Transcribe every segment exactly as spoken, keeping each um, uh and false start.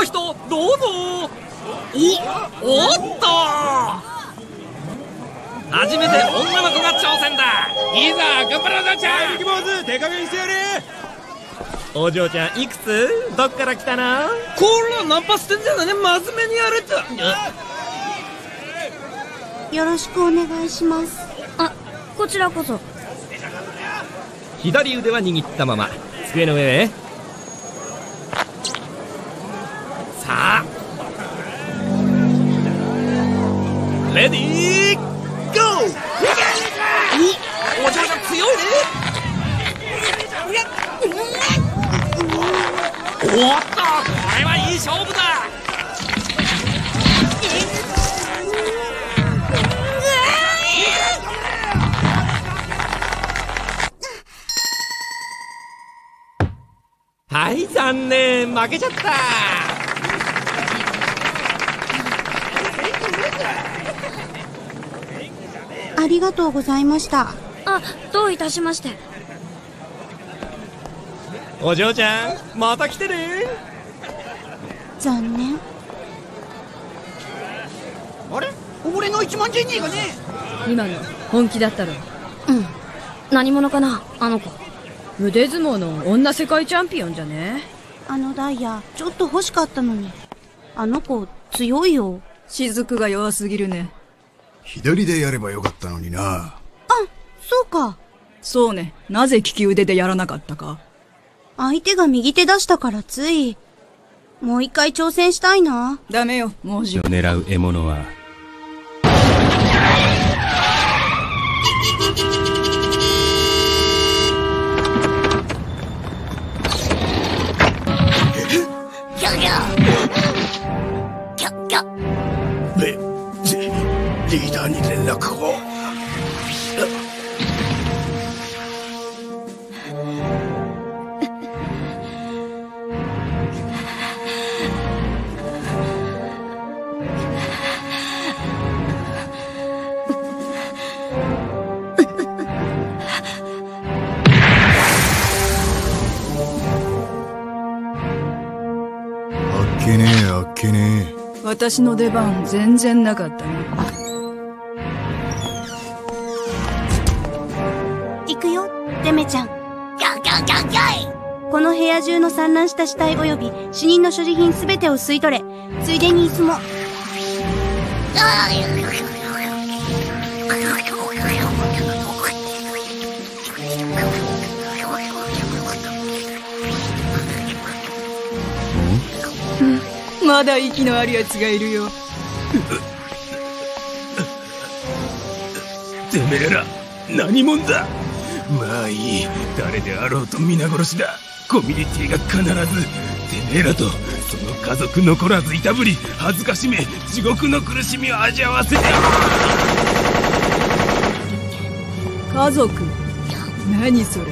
人どうぞ。おおっと、初めて女の子が挑戦だ。いざ頑張らなちゃん。 力坊主手加減してやれ。 お嬢ちゃんいくつ？どっから来たの？こらナンパしてんじゃないね。真面目にやれと。 よろしくお願いします。 あ、こちらこそ。 左腕は握ったまま机の上へ。さあレディーゴー。お嬢ちゃん強いね。おっと、これはいい勝負だ。はい、残念、負けちゃった。 ありがとうございました。 あ、どういたしまして。 お嬢ちゃんまた来てね。 残念。 あれ、俺の一万じゃねえかね。 今の本気だったろ。 うん。何者かなあの子。 腕相撲の女世界チャンピオンじゃね。 あのダイヤちょっと欲しかったのに。あの子強いよ。 雫が弱すぎるね。 左でやればよかったのにな。あ、 そうか。 そうね。なぜ利き腕でやらなかったか。 相手が右手出したからつい。もう一回挑戦したいな。 ダメよ、もうじ。 狙う獲物はキャキャキャキャ。 レ、リーダーに連絡を。あっけねえ、あっけねえ。 私の出番全然なかったね。 行くよ、デメちゃん。 キャキャキャキャイ。 この部屋中の散乱した死体及び死人の所持品すべてを吸い取れ。ついでに椅子も。 まだ息のあるやつがいるよ。 てめえら何者だ。まあいい、誰であろうと皆殺しだ。コミュニティが必ずてめえらとその家族残らずいたぶり、恥ずかしめ地獄の苦しみを味わわせて。 家族？何それ。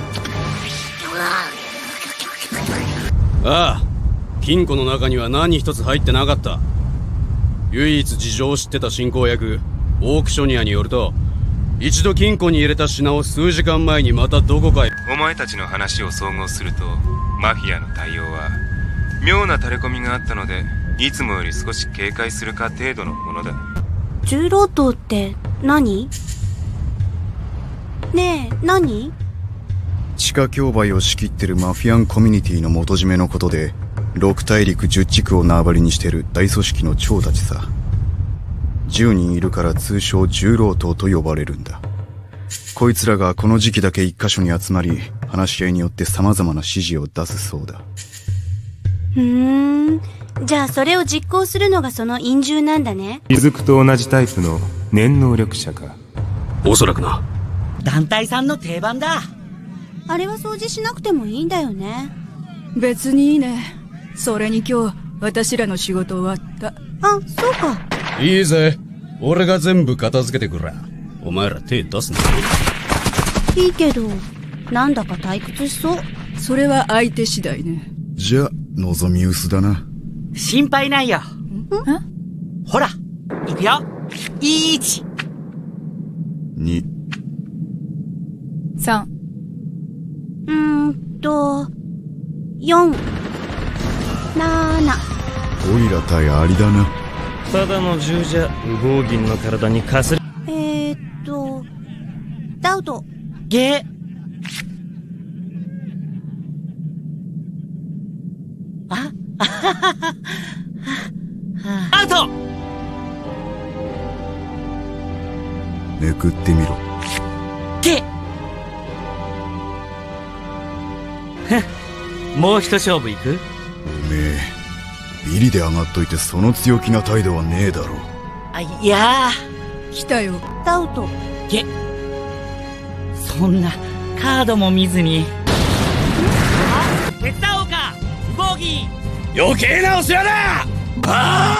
ああ、金庫の中には何一つ入ってなかった。唯一事情を知ってた進行役オークショニアによると、一度金庫に入れた品を数時間前にまたどこかへ。 お前たちの話を総合すると、マフィアの対応は妙な垂れ込みがあったので、いつもより少し警戒するか程度のものだ。 重労働って何？ねえ、何？ 地下商売を仕切ってるマフィアンコミュニティの元締めのことで、六大陸十地区を縄張りにしてる大組織の長たちさ。十人いるから通称重労働と呼ばれるんだ。こいつらがこの時期だけ一箇所に集まり、話し合いによって様々な指示を出すそうだ。 ふーん。じゃあそれを実行するのがその陰獣なんだね。 雫と同じタイプの念能力者か。 おそらくな。 団体さんの定番だ。 あれは掃除しなくてもいいんだよね。 別にいいね。それに今日私らの仕事終わった。 あ、そうか。 いいぜ、俺が全部片付けてくら。お前ら手出すな。 いいけど、なんだか退屈しそう。 それは相手次第ね。 じゃあ望み薄だな。 心配ないよ。 ん？ ほら、行くよ。いち、 に、 さん。 うーんと、よん、なな、 オイラ対アリだな。 ただの銃じゃウボウギンの体にかすり。 えーっとダウト。 ゲあアウト。 めくってみろ。 ゲもう一勝負いく？ おめえビリで上がっといてその強気な態度はねえだろ。 あ、いやー来たよ。 ダウト。 ゲそんなカードも見ずに手伝おうかウボウギン。 余計なお世話だ。あ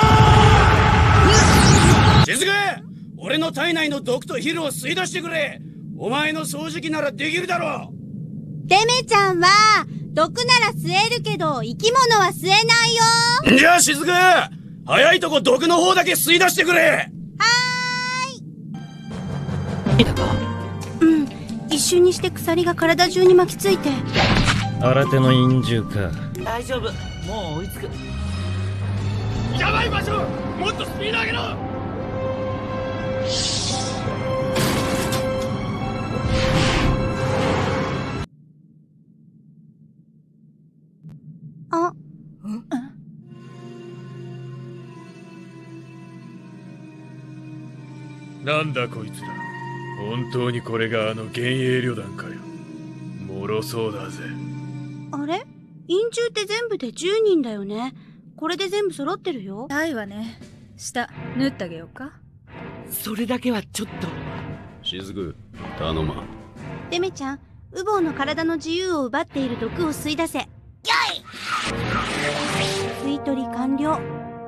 あしずく、俺の体内の毒とヒルを吸い出してくれ。お前の掃除機ならできるだろう。 デメちゃんは毒なら吸えるけど生き物は吸えないよ。 じゃあしずく、早いとこ毒の方だけ吸い出してくれ。 はーい。うん、一瞬にして鎖が体中に巻きついて。 新手の陰獣か。大丈夫、もう追いつく。 やばい場所、もっとスピード上げろ。 あ、 なんだこいつら。本当にこれがあの幻影旅団かよ。脆そうだぜ。 あれ？陰獣って全部でじゅうにんだよね。これで全部揃ってるよ。 ないわね。下縫ってあげようか。 それだけはちょっと。 しずく、頼ま。 デメちゃん、ウボウの体の自由を奪っている毒を吸い出せ。吸い取り完了。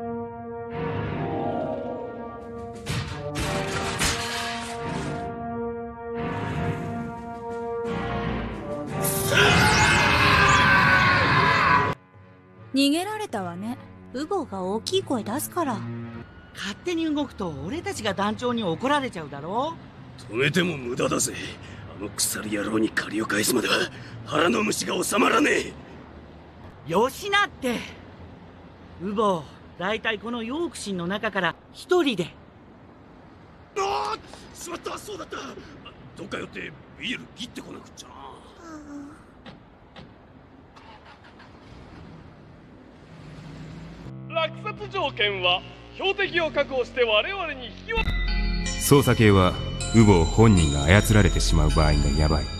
逃げられたわね。 ウボウが大きい声出すから。 勝手に動くと俺たちが団長に怒られちゃうだろ。 止めても無駄だぜ。あの鎖野郎に借りを返すまでは腹の虫が収まらねえ。 よしなって。ウボウ、だいたいこのヨークシンの中から一人で。 ああ、しまった、そうだった。どっか寄ってビール切ってこなくっちゃな。 落札条件は標的を確保して我々に引き渡す。 操作系はウボウ本人が操られてしまう場合がヤバい。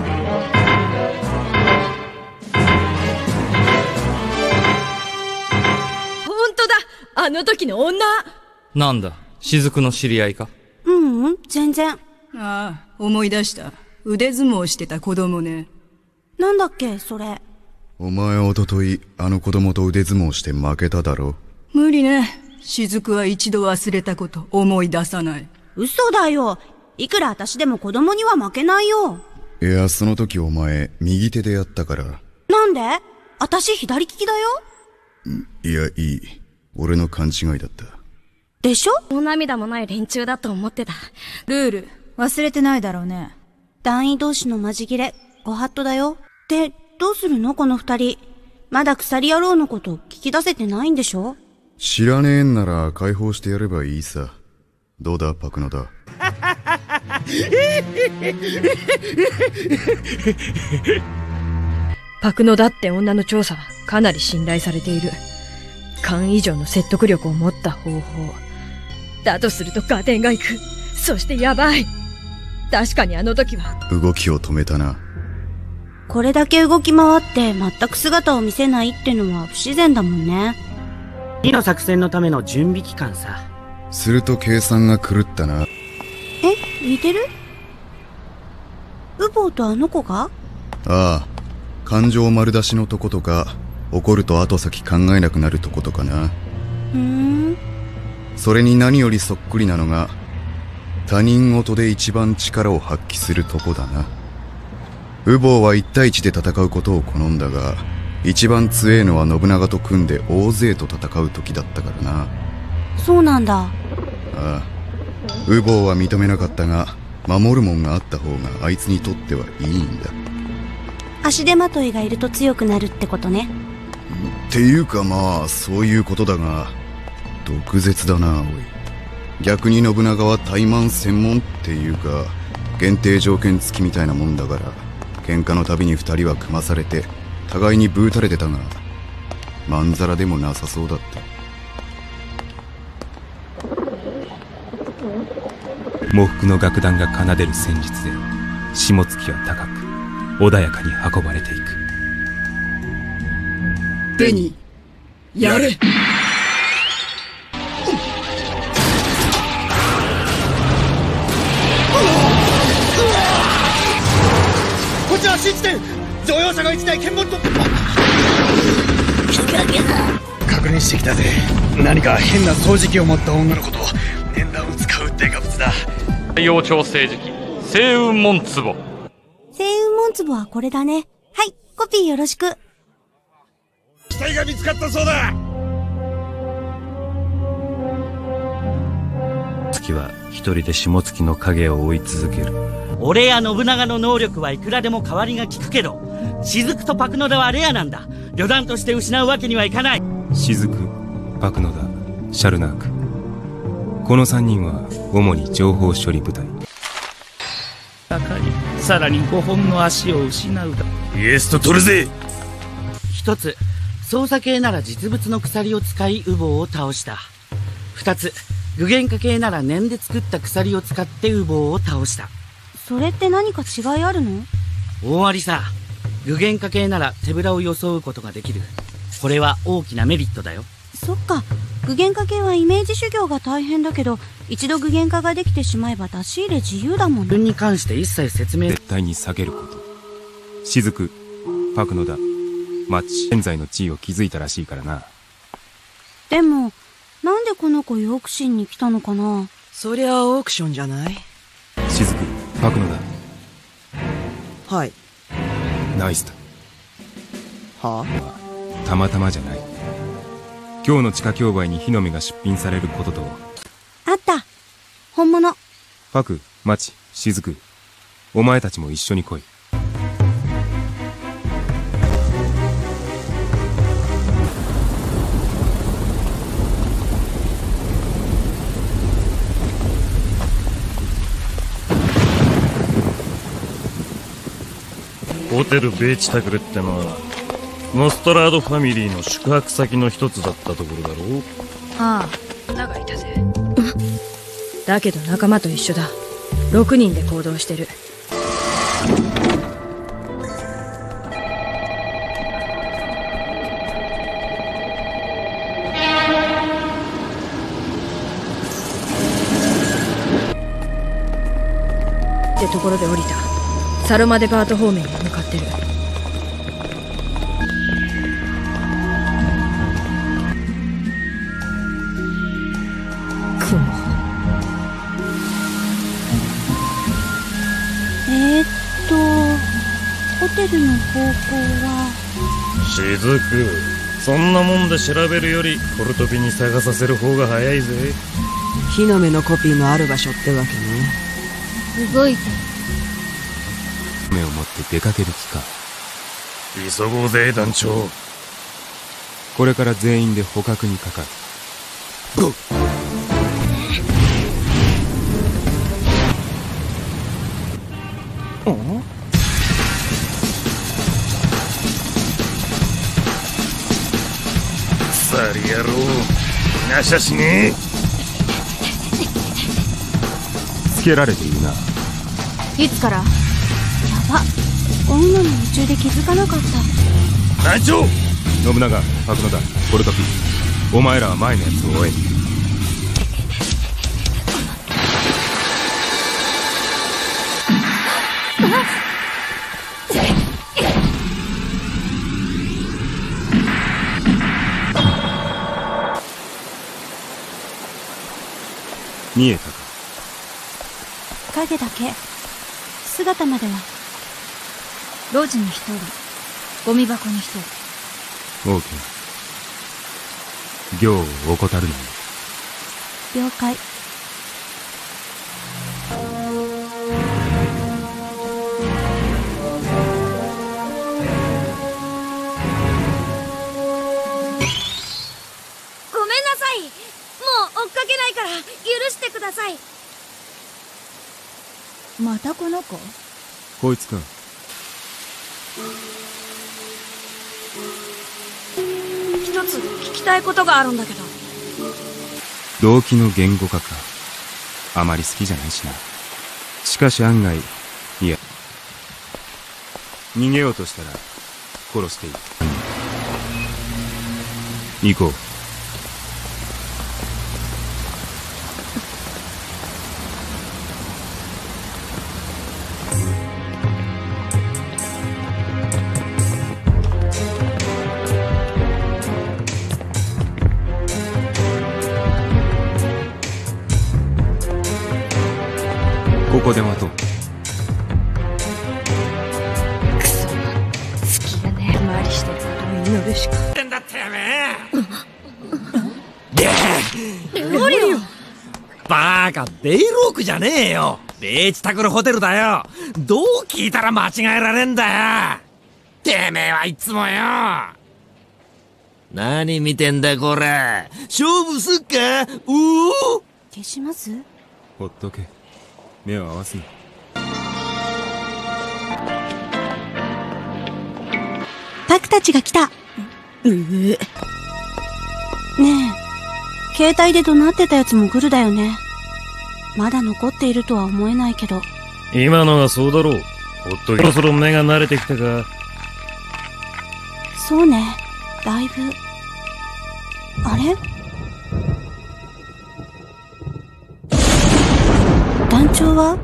本当だ、あの時の女。 なんだ、雫の知り合いか？ ううん、全然。 ああ、思い出した。腕相撲してた子供ね。 なんだっけそれ。 お前おとといあの子供と腕相撲して負けただろ。 無理ね。雫は一度忘れたこと思い出さない。 嘘だよ。いくら私でも子供には負けないよ。 いや、その時お前右手でやったから。 なんで？私左利きだよ。 いや、いい。俺の勘違いだった。 でしょ？ お涙もない連中だと思ってた。 ルール忘れてないだろうね。 団員同士のマジギレご法度だよ。でどうするのこの二人。まだ鎖野郎のこと聞き出せてないんでしょ？ 知らねえんなら解放してやればいいさ。どうだパクノだ。 パクノだって女の調査はかなり信頼されている。勘以上の説得力を持った方法だとすると合点がいく。そしてヤバい。確かにあの時は動きを止めたな。 これだけ動き回って全く姿を見せないってのは不自然だもんね。 次の作戦のための準備期間さ。 すると計算が狂ったな。 え、似てる？ウボウとあの子が？ ああ、感情丸出しのとことか、怒ると後先考えなくなるとことかな。 ふーん。 それに何よりそっくりなのが、他人事で一番力を発揮するとこだな。ウボウは一対一で戦うことを好んだが、一番強えのは信長と組んで大勢と戦う時だったからな。 そうなんだ。 ああ、ウボウは認めなかったが、守るもんがあった方があいつにとってはいいんだ。 足手まといがいると強くなるってことね。 っていうかまあそういうことだが、毒舌だなおい。逆に信長は怠慢専門っていうか限定条件付きみたいなもんだから、喧嘩のたびに二人は組まされて互いにブーたれてたが、まんざらでもなさそうだった。 喪服の楽団が奏でる戦術で下月は高く穏やかに運ばれていく。 ベニー、やれ。 こちら新地点、乗用車が一台見物と。確認してきたぜ。何か変な掃除機を持った女の子と念願を使うデカブツだ。 太陽調整時期、星雲門壺。 星雲門壺はこれだね。はい、コピーよろしく。 機体が見つかったそうだ。 月は一人で下月の影を追い続ける。 俺や信長の能力はいくらでも代わりが利くけど、雫とパクノダはレアなんだ。旅団として失うわけにはいかない。 雫、パクノダ、シャルナーク、この三人は主に情報処理部隊。 かかり、さらにごほんの足を失うだ。 イエスと取るぜ。 一つ、操作系なら実物の鎖を使いウボウを倒した。二つ、具現化系なら念で作った鎖を使ってウボウを倒した。 それって何か違いあるの？ 大ありさ。具現化系なら手ぶらを装うことができる。これは大きなメリットだよ。 そっか、具現化系はイメージ修行が大変だけど、一度具現化ができてしまえば出し入れ自由だもんね。 自分に関して一切説明。 絶対に避けること。雫、パクノダ、マッチ、現在の地位を築いたらしいからな。 でもなんでこの子ヨークシンに来たのかな。 そりゃオークションじゃない。 雫、パクノダ。はい。 ナイスだ。 はあ、たまたまじゃない。今日の地下競売に火の目が出品されることと。 あった、本物。 パク、マチ、雫、お前たちも一緒に来い。 ホテルベーチタクルってのはノストラードファミリーの宿泊先の一つだったところだろう。 ああ、女がいたぜ。だけど仲間と一緒だ。ろくにんで行動してる。ってところで降りた。サロマデパート方面に向かってる。雲。 えー、っとホテルの方向は。 雫、そんなもんで調べるよりコルトピに探させる方が早いぜ。 火の目のコピーのある場所ってわけね。 動いて目を持って出かける気か。 急ごうぜ団長。 これから全員で捕獲にかかる。ゴー。 さり野郎、なしゃしねえ。 つけられているな。 いつから？やば、追うのに夢中で気づかなかった。 団長、 信長、パクノダ、コルトピ、お前らは前のやつを追え。見えたか。 影だけ。姿までは。 路地に一人、ゴミ箱に一人。 オーケー。行を怠るなよ。 了解。 さい。もう追っかけないから許してください。 またこの子？ こいつか。 一つ聞きたいことがあるんだけど。 動機の言語化か。あまり好きじゃないしな。しかし案外、いや、逃げようとしたら殺していい。行こう。ここで待とう。 くそ、隙がねえ回りしてることを祈るしか。 ってんだってやめロリオ。 バーカ、ベイロークじゃねえよ。ベーチタクルホテルだよ。どう聞いたら間違えられんだよ。てめえはいつもよ。何見てんだこれ。勝負すっか。おお。 消します？ ほっとけ。目を合わすな。 パクたちが来た。うえ。ねえ、携帯で怒鳴ってたやつもグルだよね。まだ残っているとは思えないけど。 今のはそうだろう。ほっとけ。そろそろ目が慣れてきたか。 そうね、だいぶ。あれ？団長は？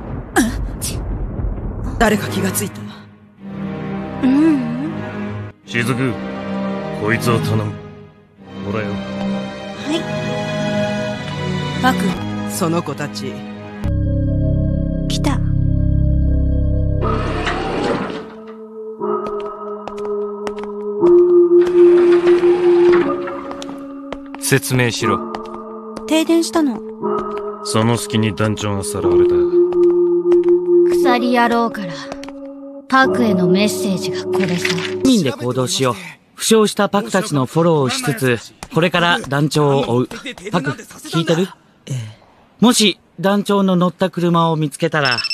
誰か気がついた？ うん。 雫、こいつを頼む。もらえよ。 はい。 パク、その子たち。 来た。 説明しろ。 停電したの。 その隙に団長がさらわれた。 鎖野郎からパクへのメッセージがこれさ。 みんで行動しよう。負傷したパクたちのフォローをしつつ、これから団長を追う。パク、聞いてる？ ええ。 もし団長の乗った車を見つけたら、ん？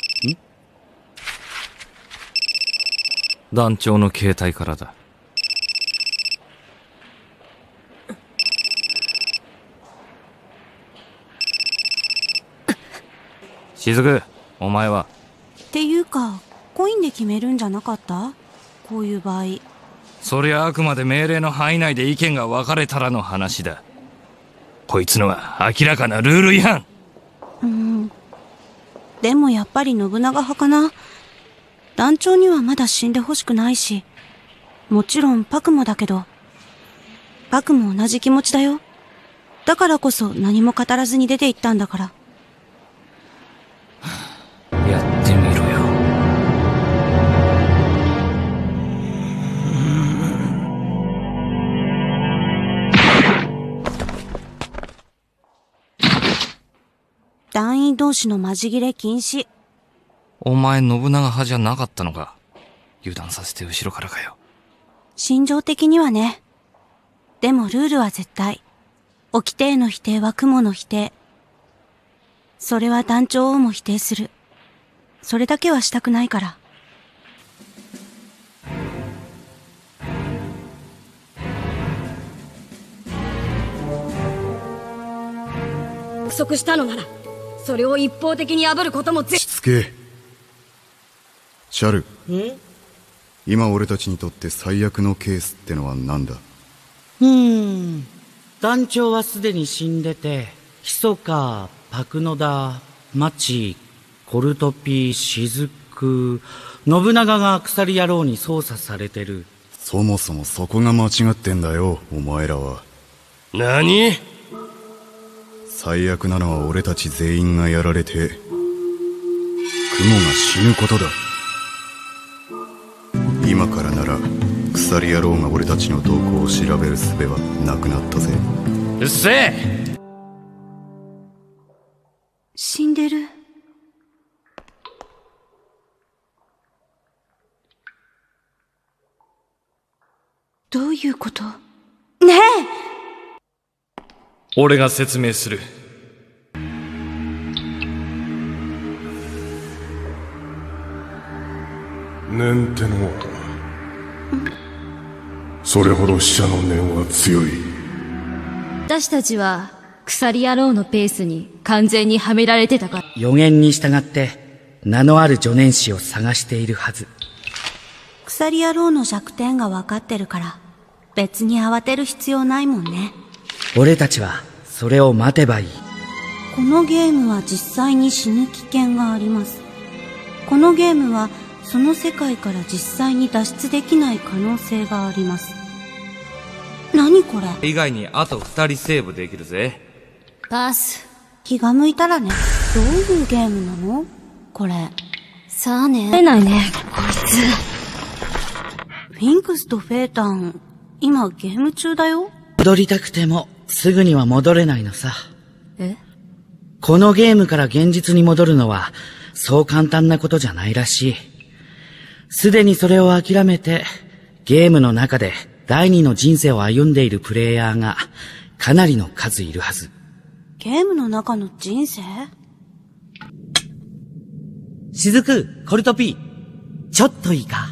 団長の携帯からだ。雫、お前は？ っていうか、コインで決めるんじゃなかった？こういう場合。 そりゃあくまで命令の範囲内で意見が分かれたらの話だ。こいつのは明らかなルール違反。 うん。でもやっぱり信長派かな。団長にはまだ死んでほしくないし、もちろんパクもだけど、パクも同じ気持ちだよ。だからこそ何も語らずに出て行ったんだから。 やってみろよ。 団員同士のマジ切れ禁止。 お前信長派じゃなかったのか。油断させて後ろからかよ。 心情的にはね。でもルールは絶対。掟の否定は雲の否定。それは団長をも否定する。それだけはしたくないから。 約束したのなら、それを一方的に破ることもぜ。 しつけ。シャル。今俺たちにとって最悪のケースってのは何だ？ うーん。団長はすでに死んでて、ヒソカ、パクノダ、マチ、コルトピ、シズク、信長が鎖野郎に操作されてる。 そもそもそこが間違ってんだよ、お前らは。 何？ 最悪なのは俺たち全員がやられて、雲が死ぬことだ。今からなら、鎖野郎が俺たちの動向を調べる術はなくなったぜ。 うっせえ！ 死んでる。どういうこと？ねえ！ 俺が説明する。 念ってのはそれほど死者の念は強い。 私たちは鎖野郎のペースに完全にはめられてたから。 予言に従って名のある助念師を探しているはず。 鎖野郎の弱点が分かってるから別に慌てる必要ないもんね。 俺たちはそれを待てばいい。 このゲームは実際に死ぬ危険があります。このゲームはその世界から実際に脱出できない可能性があります。何これ。 以外にあと二人セーブできるぜ。 パス。 気が向いたらね。どういうゲームなのこれ。 さあね。出ないね、こいつ。 フィンクスとフェータン、今ゲーム中だよ。 戻りたくてもすぐには戻れないのさ。 え？ このゲームから現実に戻るのはそう簡単なことじゃないらしい。すでにそれを諦めてゲームの中で第二の人生を歩んでいるプレイヤーがかなりの数いるはず。 ゲームの中の人生？ 雫、コルトピー、ちょっといいか？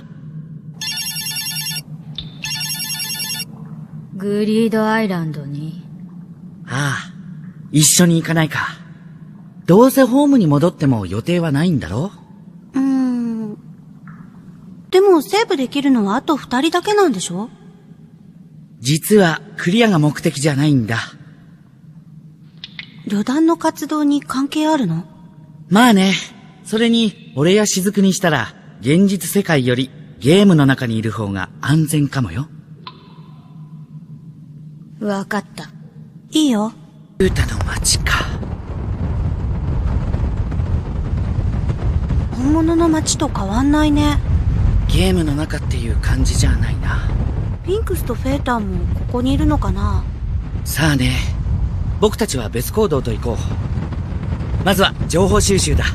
グリードアイランドに。 ああ、一緒に行かないか。どうせホームに戻っても予定はないんだろ？ うーん。でもセーブできるのはあと二人だけなんでしょ？ 実はクリアが目的じゃないんだ。 旅団の活動に関係あるの？ まあね。それに俺や雫にしたら現実世界よりゲームの中にいる方が安全かもよ。 わかった。 いいよ。 ユータの街か。 本物の街と変わんないね。 ゲームの中っていう感じじゃないな。 ピンクスとフェータンもここにいるのかな？ さあね。僕たちは別行動と行こう。まずは情報収集だ。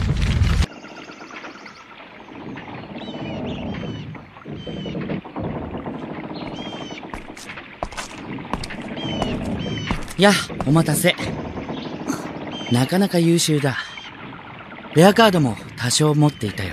や、お待たせ。なかなか優秀だ。レアカードも多少持っていたよ。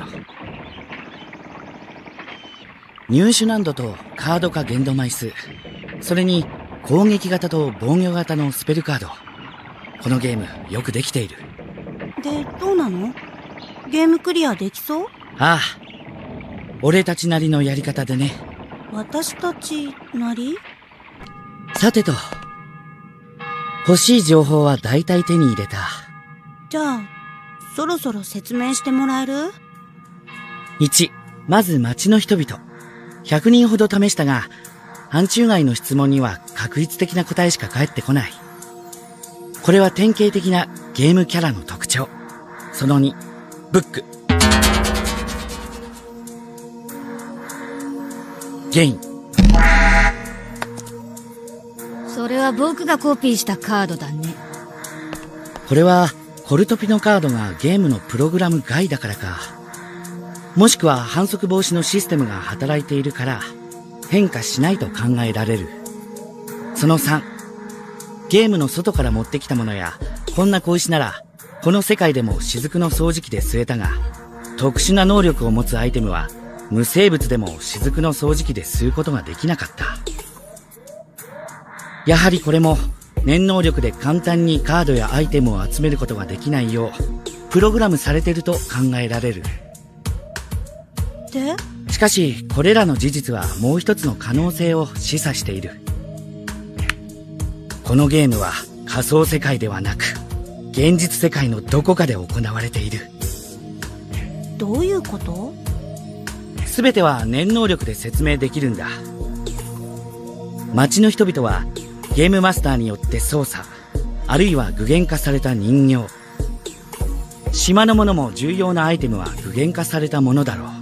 入手難度とカード化限度枚数、それに攻撃型と防御型のスペルカード。このゲームよくできている。 で、どうなの？ゲームクリアできそう？ ああ、俺たちなりのやり方でね。 私たちなり？ さてと、欲しい情報は大体手に入れた。 じゃあ、そろそろ説明してもらえる？ いち、まず街の人々。ひゃくにんほど試したが、範疇外の質問には確率的な答えしか返ってこない。これは典型的なゲームキャラの特徴。そのに、ブック。ゲイン。 それは僕がコピーしたカードだね。 これはコルトピのカードがゲームのプログラム外だからか。もしくは反則防止のシステムが働いているから変化しないと考えられる。そのさん、ゲームの外から持ってきたものやこんな小石ならこの世界でも雫の掃除機で吸えたが、特殊な能力を持つアイテムは無生物でも雫の掃除機で吸うことができなかった。やはりこれも念能力で簡単にカードやアイテムを集めることができないようプログラムされていると考えられる。 で？ しかしこれらの事実はもう一つの可能性を示唆している。このゲームは仮想世界ではなく現実世界のどこかで行われている。 どういうこと？ 全ては念能力で説明できるんだ。街の人々はゲームマスターによって操作、あるいは具現化された人形。島のものも重要なアイテムは具現化されたものだろう。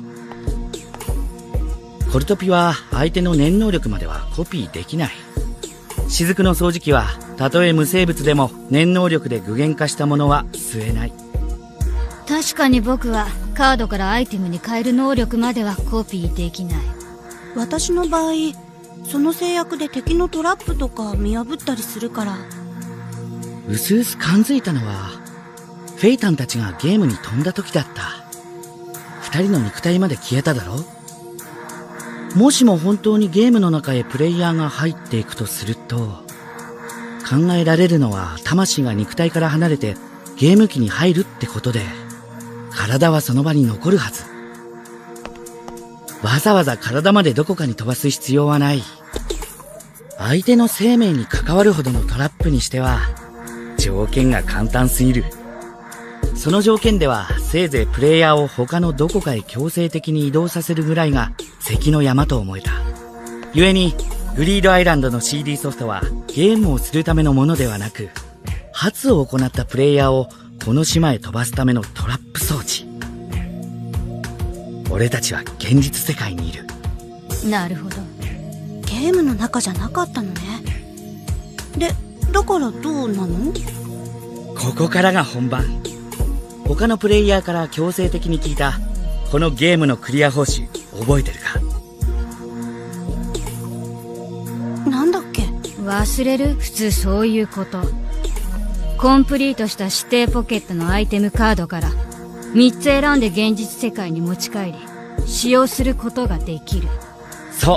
コルトピは相手の念能力まではコピーできない。雫の掃除機はたとえ無生物でも念能力で具現化したものは吸えない。 確かに僕はカードからアイテムに変える能力まではコピーできない。 私の場合、その制約で敵のトラップとか見破ったりするからうすうす感づいたのはフェイタンたちがゲームに飛んだ時だった。二人の肉体まで消えただろ。もしも本当にゲームの中へプレイヤーが入っていくとすると、考えられるのは魂が肉体から離れてゲーム機に入るってことで、体はその場に残るはず。わざわざ体までどこかに飛ばす必要はない。相手の生命に関わるほどのトラップにしては条件が簡単すぎる。その条件ではせいぜいプレイヤーを他のどこかへ強制的に移動させるぐらいが関の山と思えた。故にグリードアイランドの シーディー ソフトはゲームをするためのものではなく、発を行ったプレイヤーをこの島へ飛ばすためのトラップ装置。俺たちは現実世界にいる。 なるほど。 ゲームの中じゃなかったのね。で、だからどうなの？ ここからが本番。他のプレイヤーから強制的に聞いたこのゲームのクリア報酬覚えてるか？ なんだっけ？ 忘れる？普通そういうこと。コンプリートした指定ポケットのアイテムカードからみっつ選んで現実世界に持ち帰り使用することができる。 そう、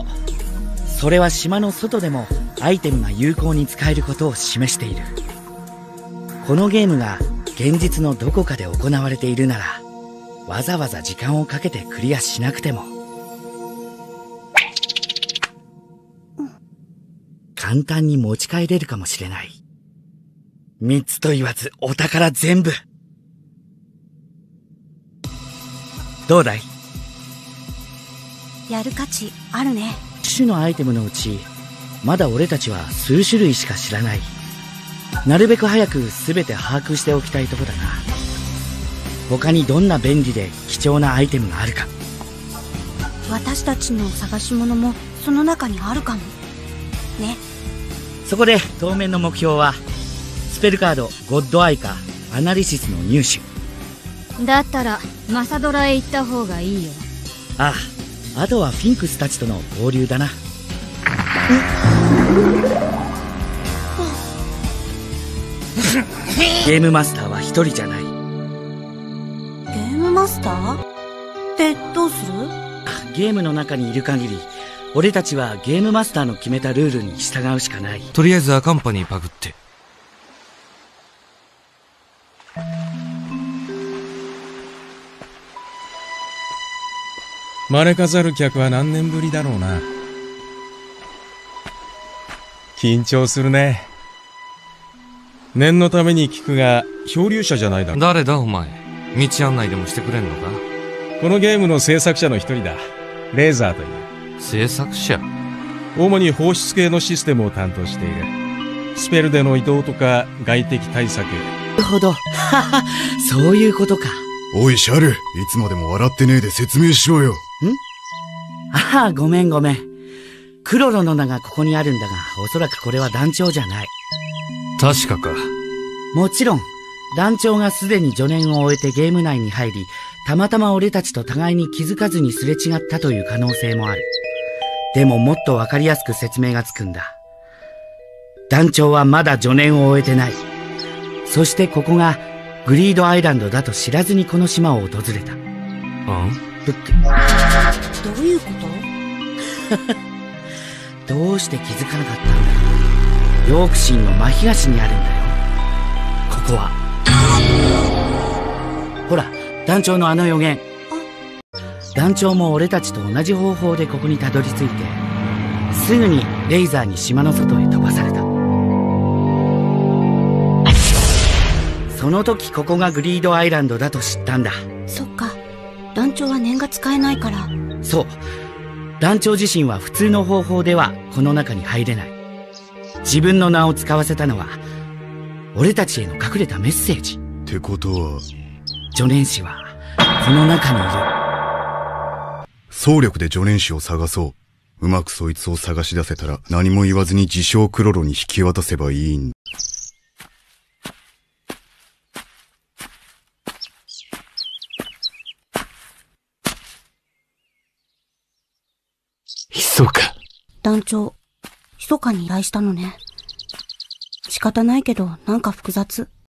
それは島の外でもアイテムが有効に使えることを示している。このゲームが現実のどこかで行われているなら、わざわざ時間をかけてクリアしなくても、簡単に持ち帰れるかもしれない。三つと言わずお宝全部。どうだい？ やる価値あるね。 種のアイテムのうちまだ俺たちは数種類しか知らない。なるべく早く全て把握しておきたいとこだな。他にどんな便利で貴重なアイテムがあるか。 私たちの探し物もその中にあるかもね。 そこで当面の目標はスペルカードゴッドアイかアナリシスの入手だったらマサドラへ行った方がいいよ。 ああ、あとはフィンクスたちとの合流だな。ゲームマスターは一人じゃない。ゲームマスターってどうする？ ゲームの中にいる限り俺たちはゲームマスターの決めたルールに従うしかない。 とりあえずアカンパニーパクって。 招かざる客は何年ぶりだろうな。緊張するね。念のために聞くが、漂流者じゃないだろ。 誰だお前。道案内でもしてくれんのか？ このゲームの制作者の一人だ。レーザーという。 制作者？ 主に放出系のシステムを担当している。スペルでの移動とか外敵対策。 なるほど。そういうことか。 おいシャル、いつまでも笑ってねえで説明しろよ。ん？ ああ、ごめんごめん。クロロの名がここにあるんだが、おそらくこれは団長じゃない。 確かか。 もちろん、団長がすでに助念を終えてゲーム内に入り、たまたま俺たちと互いに気づかずにすれ違ったという可能性もある。でももっとわかりやすく説明がつくんだ。団長はまだ助念を終えてない。そしてここがグリードアイランドだと知らずにこの島を訪れた。 うん？ ぶって。 どういうこと？ どうして気づかなかったんだ。ヨークシーの真東にあるんだよ。ここは。ほら、団長のあの予言。団長も俺たちと同じ方法でここにたどり着いて、すぐにレイザーに島の外へ飛ばされた。その時ここがグリードアイランドだと知ったんだ。 そっか。団長は念が使えないから。 そう。団長自身は普通の方法ではこの中に入れない。自分の名を使わせたのは俺たちへの隠れたメッセージ。 ってことは助念師はこの中にいる。 総力で助念師を探そう。うまくそいつを探し出せたら何も言わずに自称クロロに引き渡せばいいんだ。 ひそか。 団長、密かに依頼したのね。 仕方ないけどなんか複雑。